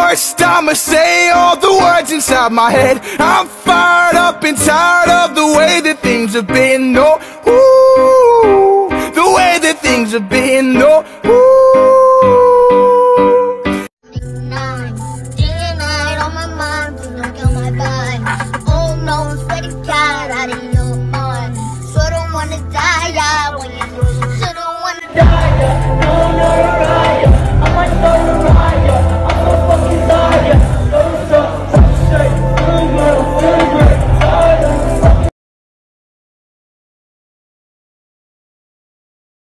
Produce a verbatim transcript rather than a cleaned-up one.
First I'ma say all the words inside my head. I'm fired up and tired of the way that things have been. No, ooh, the way that things have been. No, ooh. Nine, day and night on my mind, please don't kill my vibe. Oh no, I'm sweating cat out of your mind. So I don't wanna die, yeah, when you shouldn't wanna die, yeah. No, no.